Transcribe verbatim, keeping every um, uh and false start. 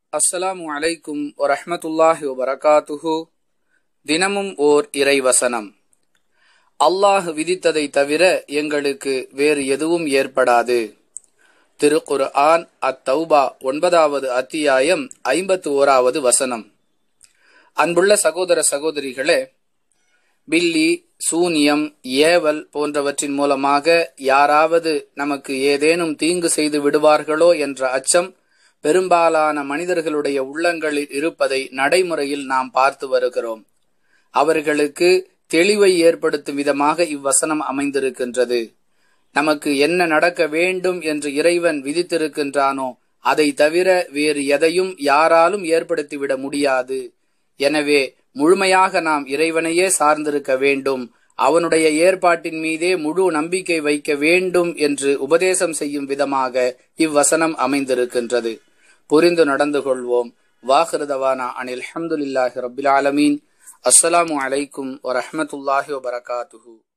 அஸ்ஸலாமு அலைக்கும் வரஹ்மத்துல்லாஹி வபரகாத்துஹு. தினமும் ஓர் இறைவசனம். அல்லாஹ் விதித்ததை தவிர எங்களுக்கு வேறு எதுவும் ஏற்படாது. திருக்குர்ஆன் அத்-தௌபா ஒன்பதாவது அத்தியாயம் ஐம்பத்து ஓராவது வசனம். அன்புள்ள சகோதர சகோதரிகளே, பில்லி, சூனியம், ஏவல் போன்றவற்றின் மூலமாக யாராவது நமக்கு ஏதேனும் தீங்கு செய்து விடுவார்களோ என்ற அச்சம் பெரும்பாலான மனிதர்களுடைய உள்ளங்களில் இருப்பதை நடைமுறையில் நாம் பார்த்து வருகிறோம். அவர்களுக்கு தெளிவை ஏற்படுத்தும் விதமாக இவ்வசனம் அமைந்திருக்கின்றது. நமக்கு என்ன நடக்க வேண்டும் என்று இறைவன் விதித்திருக்கின்றானோ அதை தவிர வேறு எதையும் யாராலும் ஏற்படுத்திவிட முடியாது. எனவே முழுமையாக நாம் இறைவனையே சார்ந்திருக்க வேண்டும், அவனுடைய ஏற்பாட்டின் மீதே முழு நம்பிக்கை வைக்க வேண்டும் என்று உபதேசம் செய்யும் விதமாக இவ்வசனம் அமைந்திருக்கின்றது. புரிந்து நடந்து கொள்வோம். வாஹிருதவானா அனில் ஹம்துலில்லாஹி ரப்பில் ஆலமீன். அஸ்ஸலாமு அலைக்கும் வரஹ்மத்துல்லாஹி வபரகாத்துஹு.